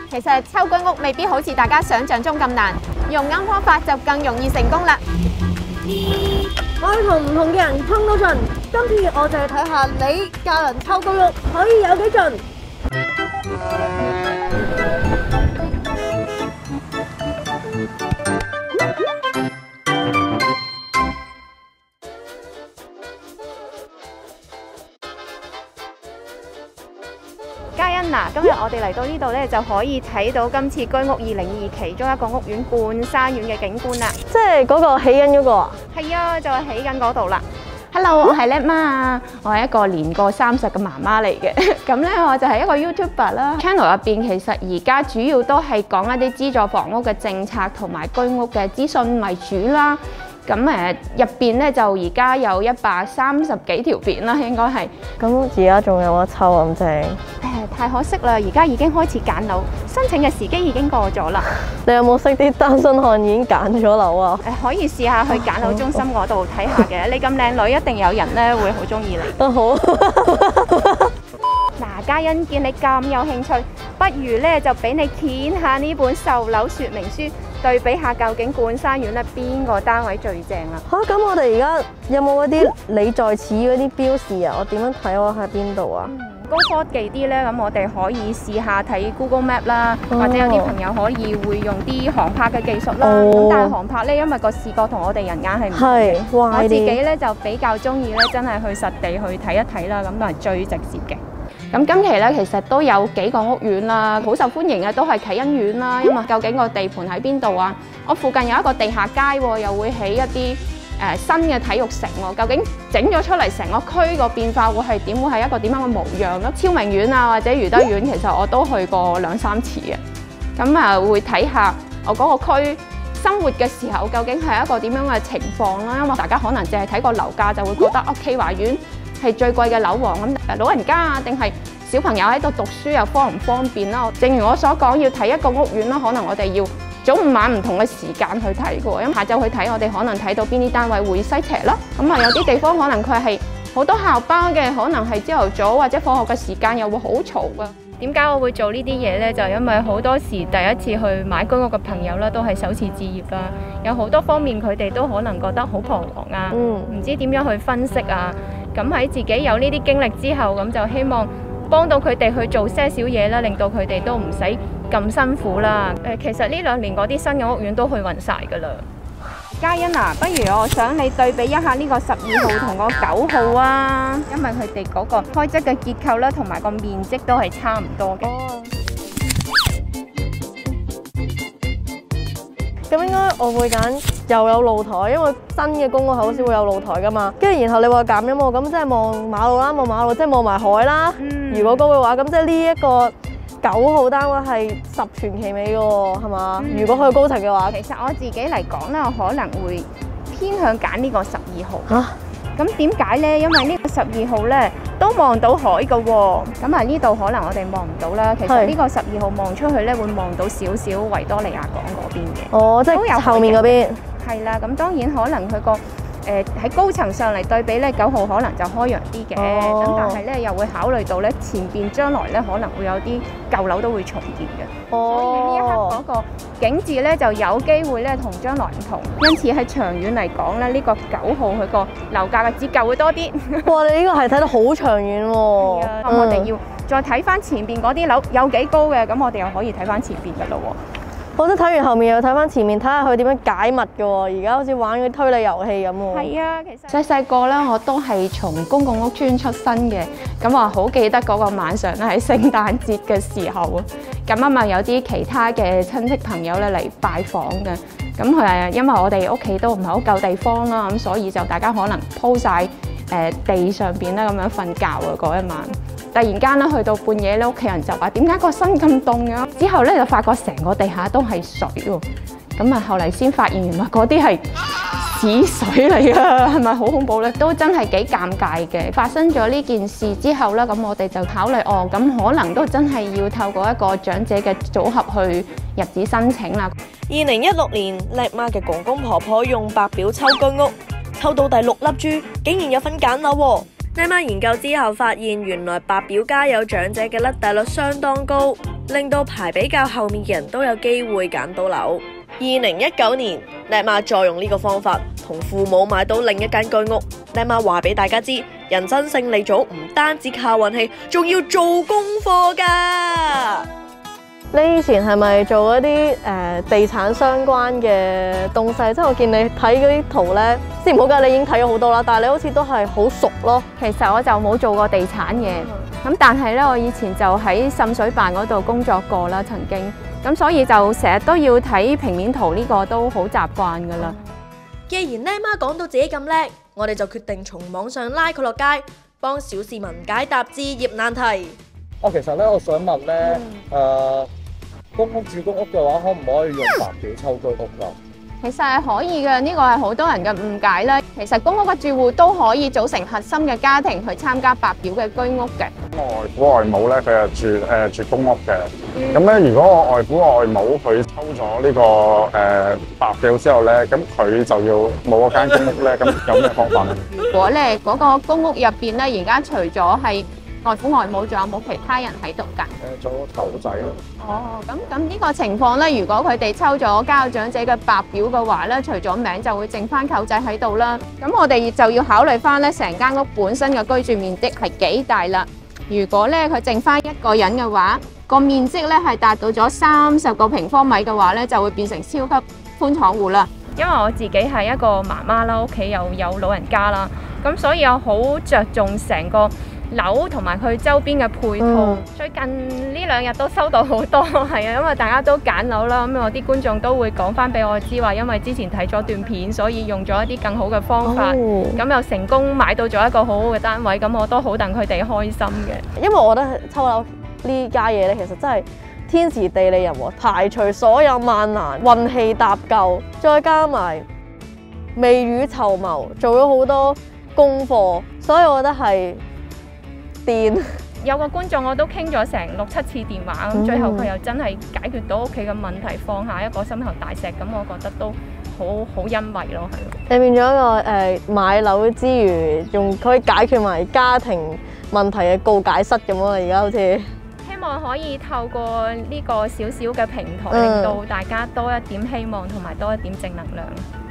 其實抽居屋未必好似大家想象中咁難，用啱方法就更容易成功啦。 我要同唔同嘅人衝到盡，今次我就要睇下你教人抽居屋可以有幾盡。 嘉欣嗱，今日我哋嚟到呢度咧，就可以睇到今次居屋2022其中一個屋苑半山苑嘅景觀啦。 即係嗰個起緊嗰個啊？ 係啊，就係起緊嗰度啦。Hello， 我係叻媽啊，我係一個年過30嘅媽媽嚟嘅。咁咧，我就係一個 YouTuber 啦。channel 入邊其實而家主要都係講一啲資助房屋嘅政策同埋居屋嘅資訊為主啦。咁入邊咧就而家有130幾條片啦，應該係。 咁而家仲有得抽咁正？ 太可惜啦！而家已經開始揀樓，申請嘅時機已經過咗啦。 你有冇識啲單身漢已經揀咗樓啊？ 可以試下去揀樓中心嗰度睇下嘅。你咁靚女，一定有人咧會好中意你。 都好。 嗱，嘉欣見你咁有興趣，不如咧就俾你掀下呢本售樓說明書，對比下究竟半山苑咧邊個單位最正啦。 咁我哋而家有冇嗰啲你在此嗰啲標示啊？我點樣睇我喺邊度啊？ 高科技啲咧，咁我哋可以試下睇 Google Map 啦，或者有啲朋友可以會用啲航拍嘅技術啦。咁但係航拍咧，因為個視覺同我哋人眼係唔同嘅。我自己咧就比較中意咧，真係去實地去睇一睇啦，咁就係最直接嘅。咁今期咧，其實都有幾個屋苑啦，好受歡迎嘅都係啟欣苑啦。因為究竟個地盤喺邊度啊？我附近有一個地下街喎，又會起一啲新嘅體育城喎。究竟整咗出嚟成個區個變化會係點？會係一個點樣嘅模樣咧？超明苑啊，或者余德苑，其實我都去過2、3次嘅。咁啊，會睇下我嗰個區生活嘅時候，究竟係一個點樣嘅情況啦。因為大家可能淨係睇個樓價，就會覺得暨華苑係最貴嘅樓王咁，老人家啊，定係小朋友喺度讀書又方唔方便啦？正如我所講，要睇一個屋苑啦，可能我哋要早午晚唔同嘅時間去睇嘅，因為下晝去睇，我哋可能睇到邊啲單位會西斜啦。咁啊，有啲地方可能佢係好多校巴嘅，可能係朝頭早或者放學嘅時間又會好嘈㗎。點解我會做呢啲嘢呢？就因為好多時第一次去買居屋嘅朋友啦，都係首次置業啦，有好多方面佢哋都可能覺得好彷徨啊，唔知點樣去分析啊。咁喺自己有呢啲經歷之後，咁就希望幫到佢哋去做些少嘢啦，令到佢哋都唔使咁辛苦啦。其實呢2年嗰啲新嘅屋苑都去勻晒㗎啦。嘉欣啊，不如我想你對比一下呢個12號同個9號啊，因為佢哋嗰個開則嘅結構啦，同埋個面積都係差唔多嘅。 咁應該我會揀又有露台，因為新嘅公屋係好少會有露台噶嘛。跟住然後你話減音喎，咁即係望馬路啦，望馬路即係望埋海啦。如果高嘅話，咁即係呢一個9號單位係10全其美嘅喎，係嘛？如果去高層嘅話， 其實我自己嚟講咧，我可能會偏向揀呢個12號。嚇！咁點解呢？因為呢個12號呢都望到海嘅喎。咁啊呢度可能我哋望唔到啦。其實呢個12號望出去呢，會望到少少維多利亞港嗰邊嘅。哦，即係後面嗰邊。係啦，咁當然可能佢個喺高層上嚟對比呢9號可能就開揚啲嘅。咁但係呢又會考慮到呢前邊將來呢可能會有啲舊樓都會重建嘅。所以呢一刻嗰個景緻咧就有機會咧同將來唔同，因此喺長遠嚟講咧，呢個9號佢個樓價嘅折舊會多啲。 哇！你呢個係睇得好長遠喎。係啊， 咁我哋要再睇翻前邊嗰啲樓有幾高嘅，咁我哋又可以睇翻前邊嘅咯喎。 我覺得睇完後面又睇翻前面，睇下佢點樣解密嘅喎。而家好似玩嗰啲推理遊戲咁喎。 係啊，其實細個咧我都係從公共屋邨出身嘅，咁我好記得嗰個晚上咧喺聖誕節嘅時候啊，咁啊有啲其他嘅親戚朋友咧嚟拜訪嘅，咁佢因為我哋屋企都唔係好夠地方啦，咁所以就大家可能鋪晒地上邊咧咁樣瞓覺啊嗰一晚。突然間咧，去到半夜咧，屋企人就話：點解個身咁凍嘅？之後咧就發覺成個地下都係水喎。咁啊，後嚟先發現原來嗰啲係屎水嚟㗎，係咪好恐怖咧？都真係幾尷尬嘅。發生咗呢件事之後咧，咁我哋就考慮咁可能都真係要透過一個長者嘅組合去入紙申請啦。 2016年，叻媽嘅公公婆婆用白表抽居屋，抽到第6粒珠，竟然有份揀樓喎。 呢晚研究之後發現，原來白表家有長者嘅甩底率相當高，令到排比較後面嘅人都有機會揀到樓。2019年，叻媽再用呢個方法同父母買到另一間居屋。叻媽話俾大家知，人生勝利組唔單止靠運氣，仲要做功課㗎。你以前係咪做一啲地產相關嘅東西？即係我見你睇嗰啲圖咧，先唔好㗎，你已經睇咗好多啦，但係你好似都係好熟咯。 其實我就冇做過地產嘅，咁但係咧，我以前就喺滲水辦嗰度工作過啦，曾經。咁所以就成日都要睇平面圖，呢個都好習慣㗎啦。 既然叻媽講到自己咁叻，我哋就決定從網上拉佢落街，幫小市民解答置業難題。 其實咧，我想問咧，公屋住公屋嘅話，可唔可以用白表抽居屋㗎？ 其實係可以嘅，呢個係好多人嘅誤解啦。其實公屋嘅住戶都可以組成核心嘅家庭去參加白表嘅居屋嘅。 外父外母咧，佢係住公屋嘅。咁咧，如果我外父外母佢抽咗呢個白表之後咧，咁佢就要冇嗰間公屋咧，咁有咩方法咧？ 如果咧嗰個公屋入邊咧，而家除咗係外父外母，仲有冇其他人喺度㗎？ 做狗仔咯。 咁呢個情況咧，如果佢哋抽咗家有長者嘅白表嘅話咧，除咗名就會剩翻舅仔喺度啦。咁我哋就要考慮翻咧，成間屋本身嘅居住面積係幾大啦。如果咧佢剩翻一個人嘅話，個面積咧係達到咗30個平方米嘅話咧，就會變成超級寬敞戶啦。因為我自己係一個媽媽啦，屋企又有老人家啦，咁所以我好着重成個樓同埋佢周邊嘅配套。最近呢2日都收到好多，係啊，因為大家都揀樓啦，咁我啲觀眾都會講翻俾我知話，因為之前睇咗段片，所以用咗一啲更好嘅方法，咁又成功買到咗一個好好嘅單位，咁我都好戥佢哋開心嘅。 因為我覺得抽樓呢家嘢咧，其實真係天時地利人和，排除所有萬難，運氣搭救，再加埋未雨綢繆，做咗好多功課，所以我覺得係癲。 有個觀眾我都傾咗成6、7次電話，咁最後佢又真係解決到屋企嘅問題，放下一個心頭大石，咁我覺得都好欣慰咯，係。你變咗一個買樓之餘，仲可以解決埋家庭問題嘅告解室咁咯，而家好似。希望可以透過呢個小小嘅平台，令到大家多一點希望同埋多一點正能量。